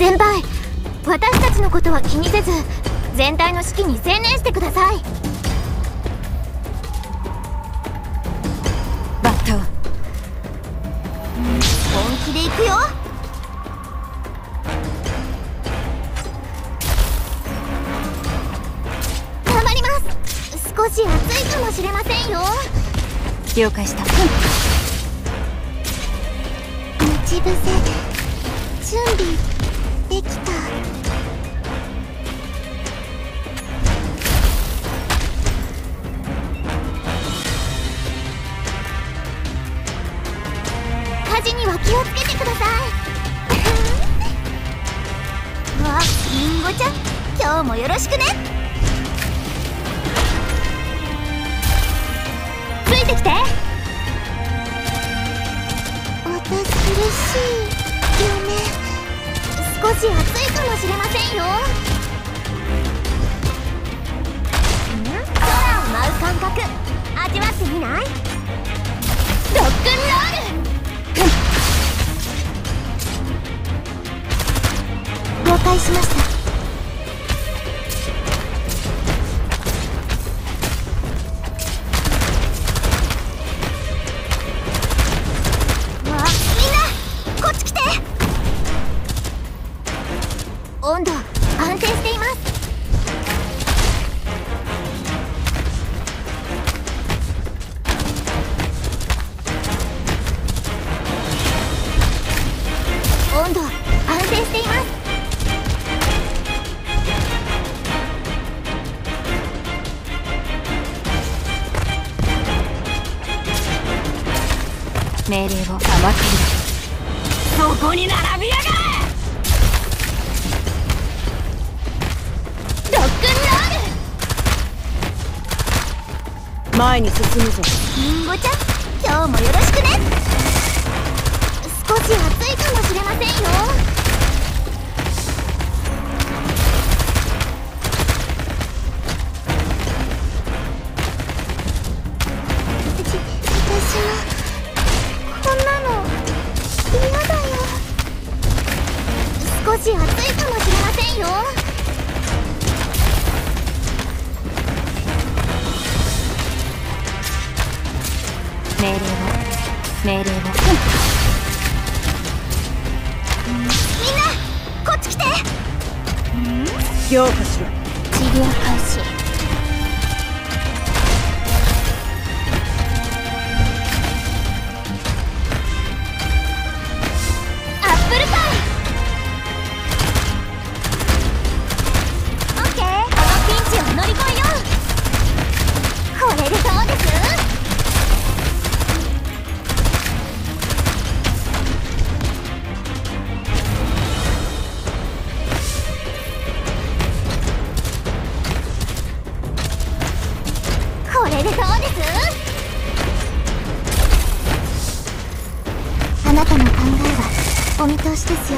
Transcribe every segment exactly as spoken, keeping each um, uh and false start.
先輩、私たちのことは気にせず全体の指揮に専念してください。 バッタを本気で行くよ。頑張ります。少し暑いかもしれませんよ。 了解した。 待ち伏せ準備できた。火事には気をつけてください。わ、りんごちゃん、今日もよろしくね。ついてきて。私苦しいよね。少し暑いかもしれませんよ。空を舞う感覚味わってみない？ロックンロール。了解しました。わあ、みんなこっち来て。温度安定しています。温度安定しています。 命令を甘く入れ。そこに並びやがれ。 ロックンロール。 前に進むぞ。 りんごちゃん、今日もよろしくね。少し暑いかもしれませんよ。私もこんなの嫌だよ。少し暑いかもしれませんよ。 命令を命令を。 みんなこっち来て。 強化しろ。 治療開始。アップルパイ。オッケー、このピンチを乗り越えよう。これでどうです？これでどうです？あなたの考えはお見通しですよ。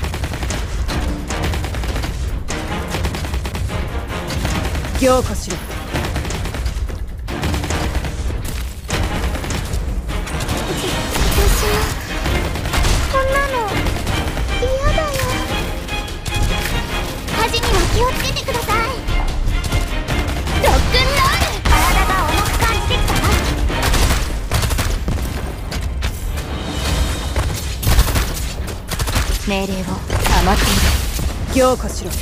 強化しろ。 私もこんなの嫌だよ。火事には気をつけてください。ロックンロール。体が重く感じてきたわ。 命令を甘く入れ。強化しろ。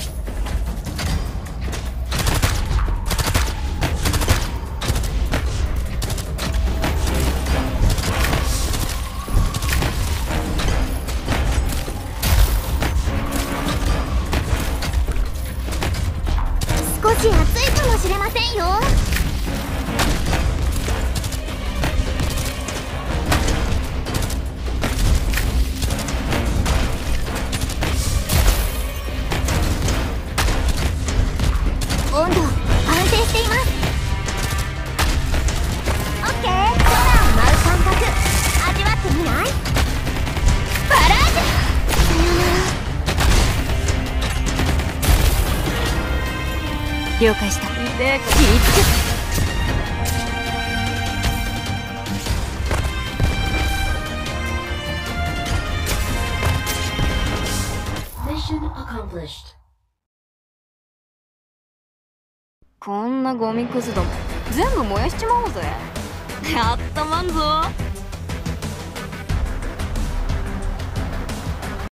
少し暑いかもしれませんよ。温度安定しています。オッケー、空を舞う感覚味わってみない？バラージュ。さよなら。 了解した。で、気ぃつけ。 Mission accomplished. こんなゴミくずども全部燃やしちまおうぜ。やったまんぞ。